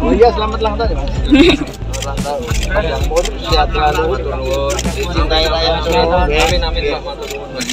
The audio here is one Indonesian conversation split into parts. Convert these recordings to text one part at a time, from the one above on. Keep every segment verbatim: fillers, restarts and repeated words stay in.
Oh iya, selamat ulang tahun ya Mas. Ulang tahun. Panjang umur, sehat selalu, dicintai rakyat semua. Amin amin Pak, matur nuwun Mas.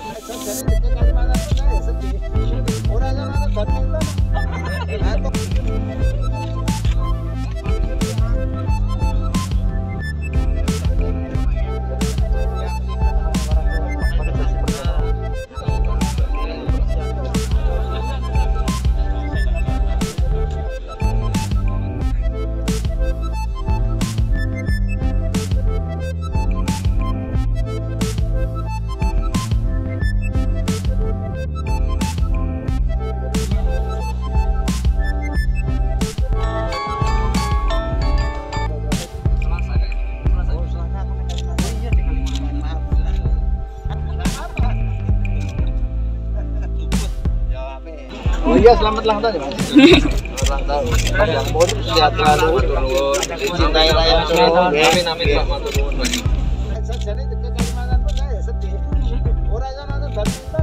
Oh iya, selamat ulang tahun ya Mas. Ulang tahun. Panjang umur, sehat selalu, dicintai rakyat semua. Amin amin Pak, matur nuwun Mas. Sajane ke Kalimantan pun saya sedih. Ora iso nonton badminton.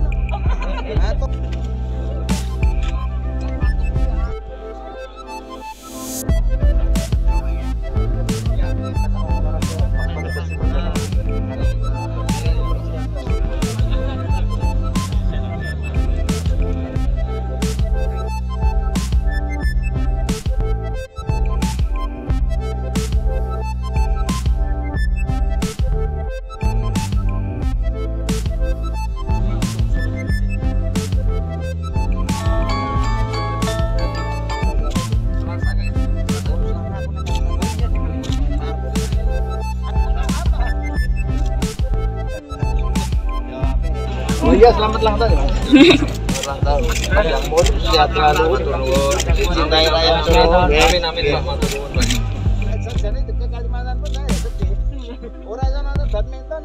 Oh iya, selamat ulang tahun ya Mas. Ulang tahun. Panjang umur, sehat selalu, dicintai rakyat semua. Amin amin Pak, matur nuwun Mas. Sajane ke Kalimantan pun saya sedih. Ora iso nonton badminton.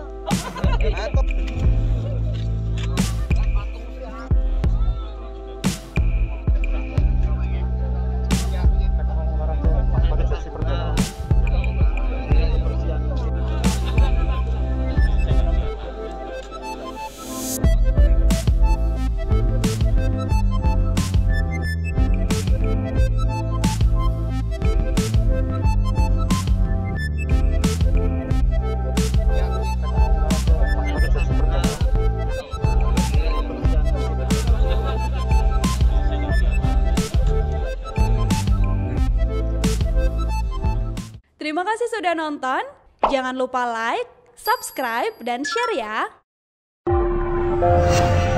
Terima kasih sudah nonton. Jangan lupa like, subscribe, dan share ya.